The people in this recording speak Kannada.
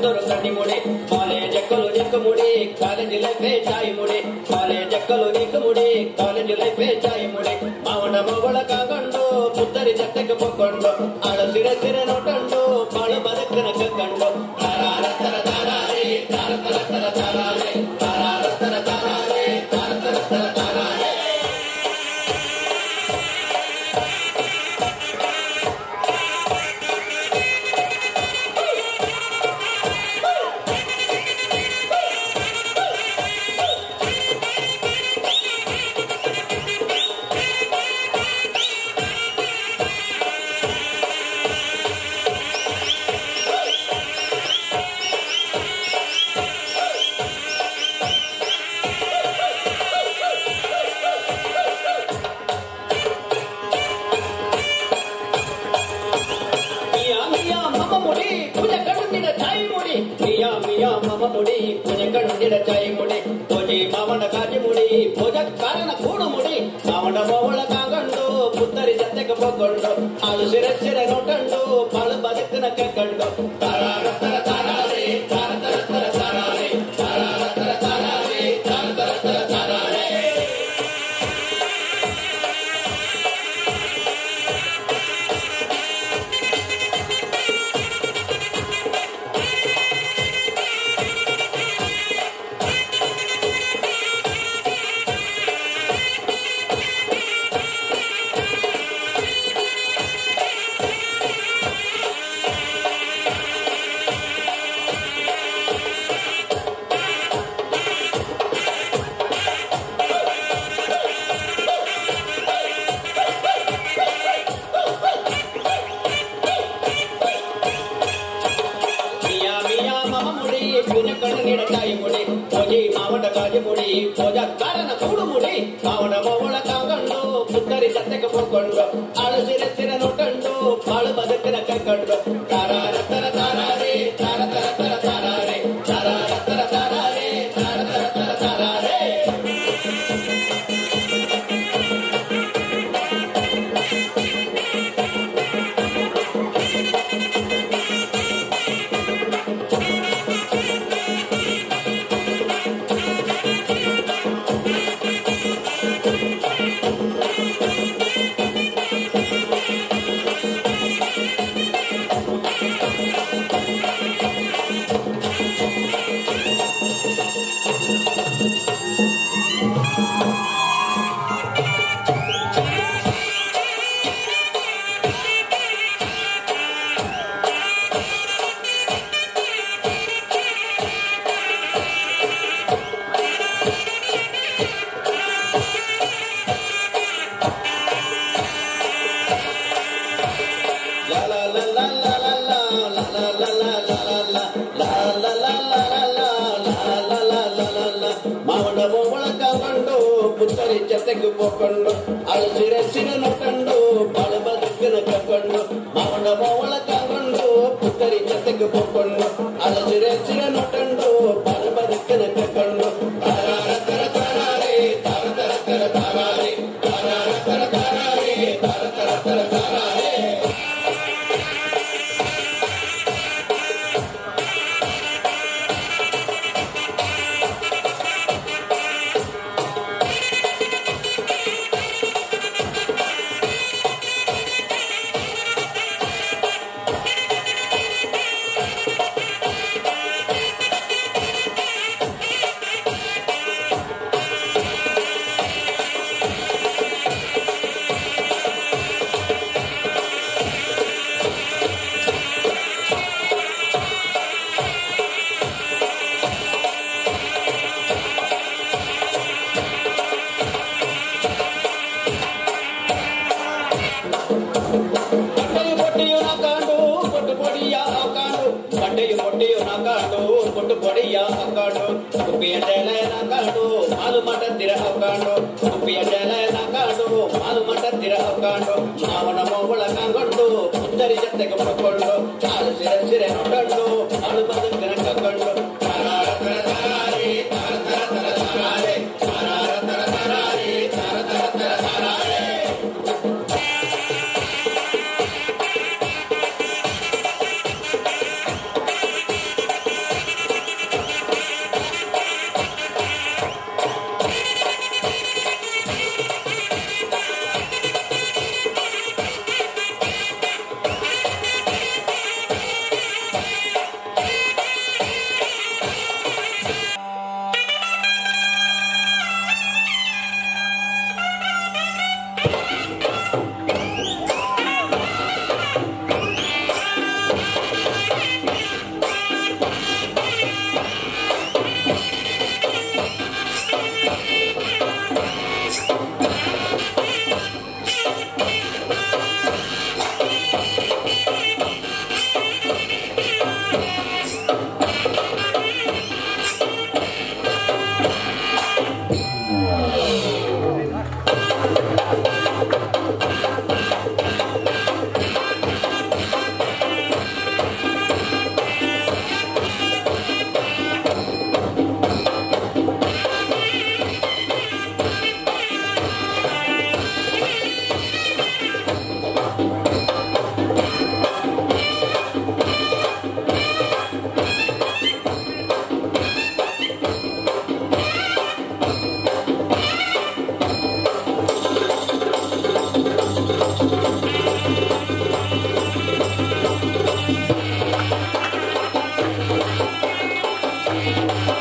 కొందరు కన్ని ముడి కాలేజెక్కలు నీకు ముడి కాలేజీ లైఫే చాయి ముడి కాలేజెక్కలు నీకు ముడి కాలేజీ లైఫే చాయి ముడి మావన మొగల కాకండు పుత్తరి చెత్తకు పొక్కండు ఆడ సిర సిర నొట్టండు పాಳು ಬದುಕನ ಕಕ್ಕಂಡು ತಾರಾರ ತರ ತಾರಾರೆ ತಾರ ತರ ತರ ತಾರಾರೆ ತಾರಾರ ತರ ತಾರಾರೆ ತಾರ ತರ ತರ ತಾರಾರೆ ముడి పుజకండిడ చాయి ముడి పోజి మావన కాజి ముడి పోజ కారణ కూడు ముడి మావన మోవಳ ಕಾಗಂಡು ಪುತ್ತರಿ ಜತ್ತೆಗೆ ಪೊಕ್ಕೊಂಡು ಆಳು ಸಿರ ಸಿರ ನೋಟಂಡು ಪಾಳು ಬದುಕನ ಕೆಕ್ಕಂಡು ತಾರಾರ ತರ ತಾರಾರೆ ತಾರ ತರ ತರ ತಾರಾರೆ ತಾರಾರ ತರ ತಾರಾರೆ ತಾರ ತರ ತರ ತಾರಾರೆ ಮಾವನ ಕಾಜಿ ಮುಡಿ ಪೋಜ ಕಾರಣ ಕೂಡು ಮುಡಿ ಮಾವನ ಮೋವಳ ಕಾಗಂಡು ಪುತ್ತರಿ ಜತ್ತೆಗೆ ಪೊಕ್ಕೊಂಡು ಆಳು ಸಿರ ಸಿರ ನೋಟಂಡು ಬಾಳು ಬದುಕಿನ ಕೈಕೊಂಡು ತಾರಾರ ತರ ತಾರಾರೆ ತಾರ ತರ ತರ ತಾರಾರೆ ತಾರಾರ ತರ ತಾರಾರೆ ತಾರ ತರ ತರ ತಾರಾರೆ ಮಾವನ ಮೋವಳ ಕಾಗಂಡು ಪುತ್ತರಿ ಜತೆಗೆ ಪೊಕ್ಕೊಂಡು ಆಳು ಸಿರ ಸಿರ ನೋಟಂಡು ಬಾಳು ಬದುಕಿನ ಕಕ್ಕೊಂಡು ಮಾವನ ಮೋವಳ ಕಾಗಂಡು ಪುತ್ತರಿ ಜತೆಗೆ ಪೊಕ್ಕೊಂಡು ಆಳು ಸಿರ ಸಿರ ನೋಟಂಡು ಬಾಳು ಬದುಕಿನ ಕಕ್ಕೊಂಡು ತಾರಾರ ತರ ತಾರಾರೆ ತಾರ ತರ ತರ ತಾರಾರೆ ತಾರಾರ ತರ ತಾರಾರೆ ತಾರ ತರ ತರ ತಾರಾರೆ ಕೊಟ್ಟು ಕೊಡಿಯ ಹಾಕೊಂಡು ಉಪ್ಪಿಯ ಜಲೆ ಹಾಕೊಂಡು ಮಾಲು ಮಟ್ಟತ್ತಿರ ಹಾಕೊಂಡು ಉಪ್ಪಿಯ ಜಲೆ ಹಾಕೊಂಡು ಮಾಲು ಮಟ್ಟತ್ತಿರ ಹಾಕೊಂಡು ಮಾವನ ಮೋವಳ ಕಾಕೊಂಡು ಪುತ್ತರಿ ಜೊತೆಗೆ ಪಡ್ಕೊಂಡು ಹಾಲು ಸಿರೆ ಸಿರೆ ನೋಡಂಡು ಹಾಳು ಬದುಕಿನ ಕಕ್ಕೊಂಡು ತಾರಾರ ತರ ತಾರಾರೆ ತಾರ ತರ ತರ ತಾರಾರೆ ತಾರಾರ ತರ ತಾರಾರೆ ತಾರ ತರ ತರ ತಾರಾರೆ Bye.